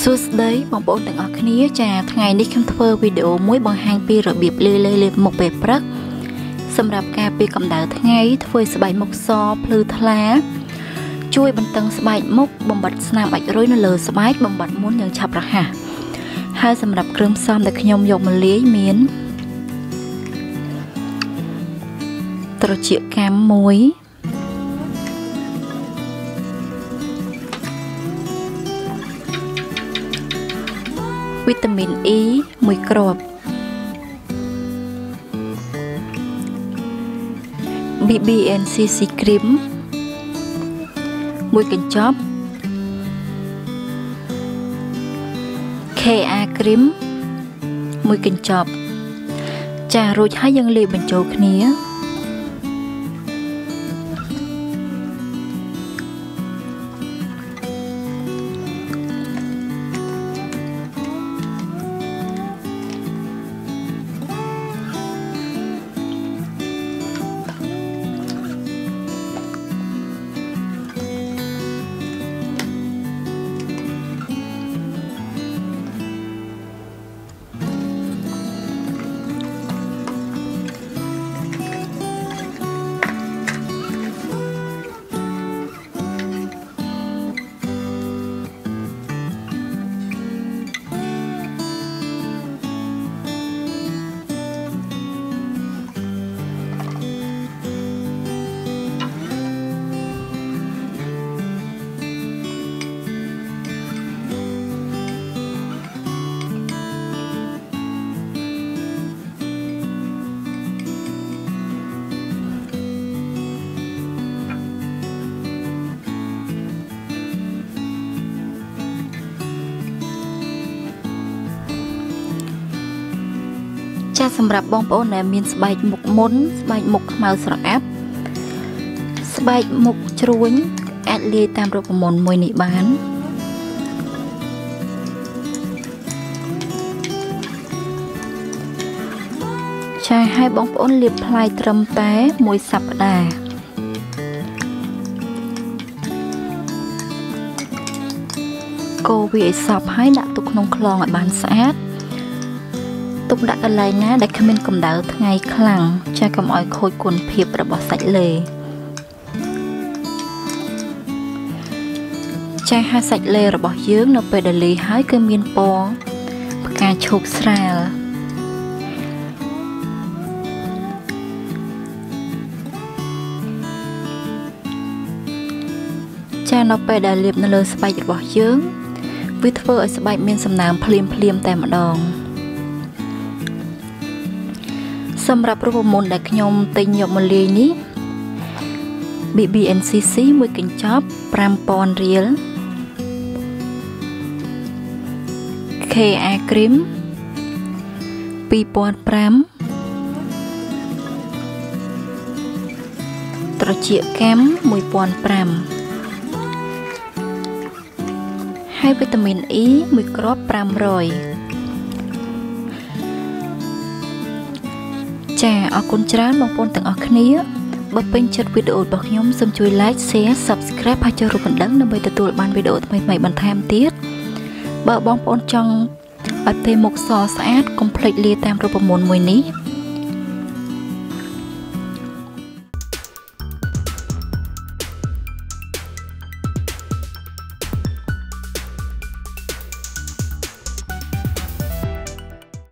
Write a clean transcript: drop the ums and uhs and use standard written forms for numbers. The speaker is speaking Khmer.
สุดđấy bóng bóng từng ở kia trà ngày đi khám phơ video mỗi bằng hàng pi rồi bịp lê lê lê một bề prắc xâm rạp ca pi cầm đảo ngày thuê sẽ bày một so plư thla chui bằng tầng sẽ bày mốc bông bạch nam bạch rối nó lờ sẽ bái bông bạch muốn nhận chập ra hả hai xâm rạp cơm xăm để nhom dọc mà lấy miến tờ triệu cam muối vitamin E មួយគ្រាប់ BBNCC cream មួយកញ្ចប់ KA cream មួយកញ្ចប់ចារួចហើយយើងលាយបញ្ចូលគ្នាចាសម្រាប់បងប្អូនដែលមានស្បែកមុខមុនស្បែកមុខខ្មៅស្រអាប់ស្បែកមុខជ្រួញអាចលាយតាមរូបមន្តមួយនេះបានចាឲ្យបងប្អូនលាបថ្លៃត្រឹមតែមួយសប្តាហ៍កូរវាឲ្យសព្វហើយដាក់ទុកក្នុងខ្លងឲ្យបានស្អាតទុកដាក់កន្លែងណាដែលគ្មានកម្ដៅថ្ងៃខ្លាំងចាកុំឲ្យខូចគុណភាពរបស់សាច់ឡេចាហើយសាច់ឡេរបស់យើងនៅពេលដែលលាយហើយគឺមានពណ៌ផ្កាឈូកស្រាលចានៅពេលដែលលាបនៅលើស្បែករបស់យើងវាធ្វើឲ្យស្បែកមានសំណើមភ្លាមតែម្ដងសម្រាប់រូបមន្តដែលខ្ញុំទិញយកមកលាយនេះ BBNCC មួយកញ្ចប់ 5000 រៀល KA cream 2005 ត្រចៀកកាំ1005ហើយវីតាមីន E មួយគ្រាប់500ចាអរគុណច្រើនបងប្អូនទាំងអស់គ្នាបើពេញចិត្តវីដេអូរបស់ខ្ញុំសូមជួយ like share subscribe ហើយចុចរូបកណ្ដឹងដើម្បីទទួលបានវីដេអូថ្មីៗបន្ថែមទៀតបើបងប្អូនចង់ឲ្យផ្ទៃមុខសស្អាតកុំភ្លេចលាតាមរូបមន្តមួយនេះ